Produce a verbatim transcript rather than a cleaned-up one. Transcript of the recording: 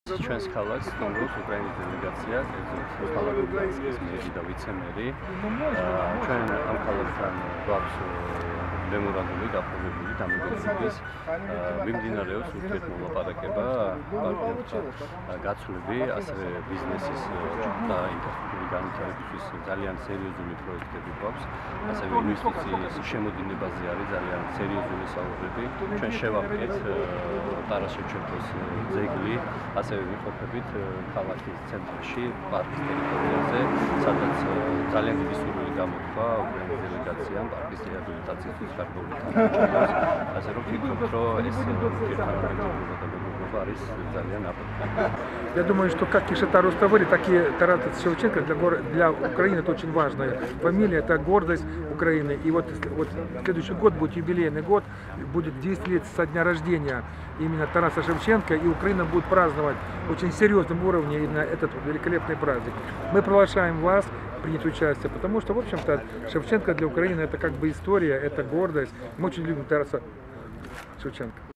ჩვენს ქალაქს სტუმრობს უკრაინის დელეგაცია, კერძოდ ქალაქ ლუგანსკის მერი და ვიცე-მერი. ჩვენ ამ ქალაქთან გვაქვს მემორანდუმი გაფორმებული დამოკიდების. მიმდინარეობს ურთიერთმოლაპარაკება პარტნიორთა გაცვლები, ასევე ბიზნესის და ინფრასტრუქტურის განვითარებისთვის ძალიან სერიოზული პროექტები გვაქვს. ასევე ინვესტიციის შემოდინებაზე არის ძალიან სერიოზული საუბრები. ჩვენ შევამკეთ ტარას შევჩენკოს ძეგლი, ასევე ვიმყოფებით ქალაქის ცენტრში, პარკის ტერიტორიაზე, სადაც ძალიან დიდი სურვილი გამოთქვა უკრაინის დელეგაციამ პარკის რეაბილიტაციისთვის გარკვეული თანხმობის. ასე რომ ვფიქრობ, რომ ეს ურთიერთმოქმედება და მეგობრობა არის ძალიან აპროპრიატული. Я думаю, что как и Шотаро Ставыри, так и Тарас Шевченко для, для Украины это очень важная фамилия, это гордость Украины. И вот, вот следующий год будет юбилейный год, будет десять лет со дня рождения именно Тараса Шевченко, и Украина будет праздновать очень серьезном уровне именно этот великолепный праздник. Мы приглашаем вас принять участие, потому что, в общем-то, Шевченко для Украины это как бы история, это гордость. Мы очень любим Тараса Шевченко.